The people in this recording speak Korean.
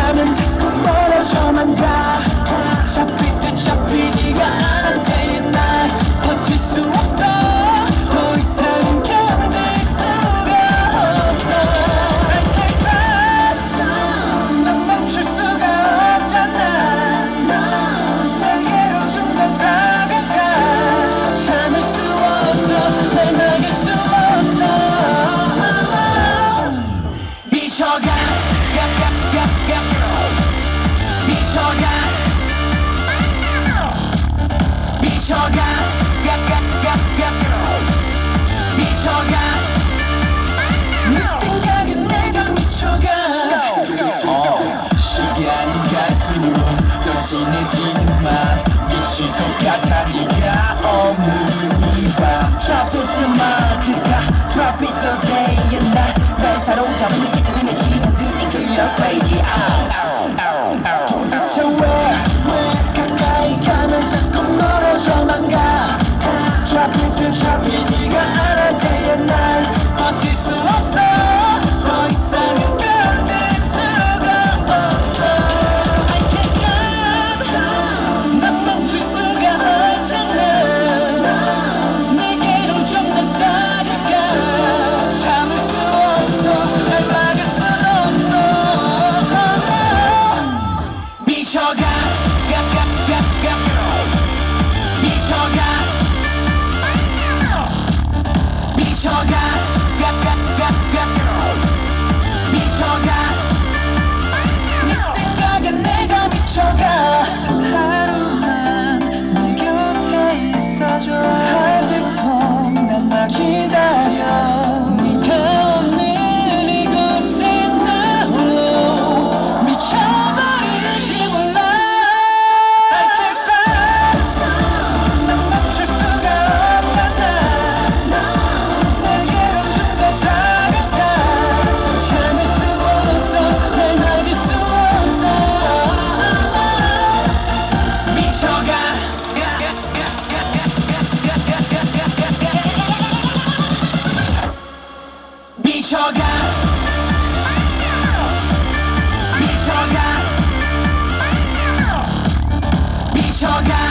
가면 자꾸 멀어져만 가. 잡힐 듯 잡히지가 않아 day and night. 버틸 수 없어. 더 이상은 견딜 수가 없어. I can't stop. 난 멈출 수가 없잖아. 내게로 좀 더 다가가. 참을 수 없어. 날 막을 수 없어. 미쳐가 미쳐가 미쳐가 미쳐가 네 생각에 내가 미쳐가. 시간이 갈수록 더 진해지는만 미칠 것 같아 네가 없는 이 밤. Drop it to my 듣가 Drop it the day and night. 날 사로잡은 게 은혜지 안 듣는 게 you're crazy. 도대체 왜 가까이 가면 자꾸 멀어져만 가. 잡힐 듯 잡히지가 않아 day and night. 버틸 수 없어. 더 이상은 견딜 수가 없어. I can't stop. 난 멈출 수가 없잖아. 내게로 좀 더 다가가. 참을 수 없어. 날 막을 순 없어. 미쳐가 미쳐가 미쳐가 미쳐가 네 생각에 내가 미쳐가. 하루만 네 곁에 있어줘. 아직도 난 널 기다려. 네가 없는 이곳에 나 홀로 미쳐버릴지 몰라. I can't stop. 난 멈출 수가 없잖아. 내게로 좀 더 다가가. 참을 수 없어. 날 막을 수 없어. 미쳐가 미쳐가 미쳐가 미쳐가